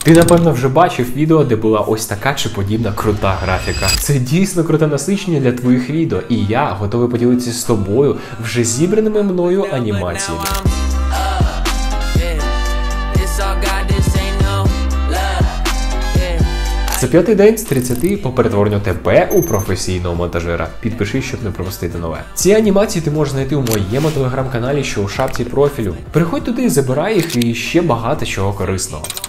Ти, напевно, вже бачив відео, де була ось така чи подібна крута графіка. Це дійсно круте насичення для твоїх відео, і я готовий поділитися з тобою вже зібраними мною анімаціями. Це 5-й день з 30 по перетворенню тебе у професійного монтажера. Підпишись, щоб не пропустити нове. Ці анімації ти можеш знайти у моєму телеграм-каналі, що у шапці профілю. Переходь туди, забирай їх і ще багато чого корисного.